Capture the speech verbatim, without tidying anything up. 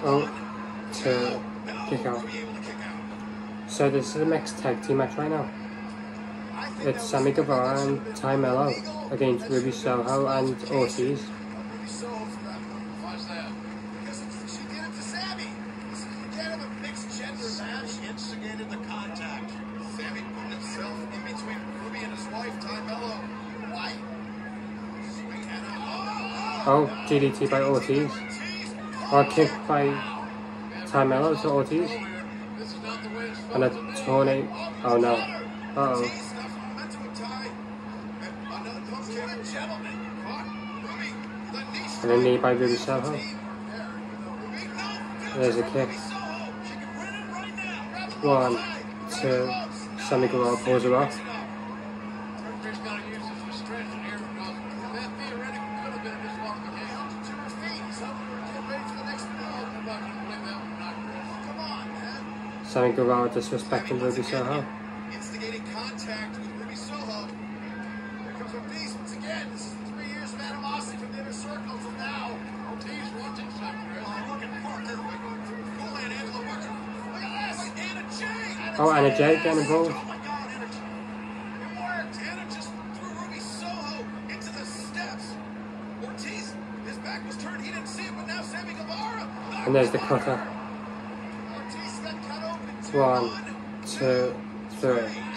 Oh, to kick out. So this is a mixed tag team match right now. It's Sammy Guevara and Melo against Ruby Soho and Ortiz. Oh, D D T by Ortiz. Or a kick by Melo to Ortiz. And a tornado. Oh no. Uh oh. And a knee by Ruby Soho. There's a kick. One, two. Sammy Guevara pulls her off. Sammy Guevara disrespecting Ruby Soho. Instigating contact with Ruby Soho. Here comes Ortiz once again. This is three years of animosity from the inner circle till now. Ortiz wanting something. Oh, look at Parker. Cool and Angela Parker. Look at this. Anna Jay. Oh, Anna Jay getting involved. Oh my God, Anna. It worked. Anna just threw Ruby Soho into the steps. Ortiz, his back was turned. He didn't see it, but now Sammy Guevara. And there's the cutter. One, two, three.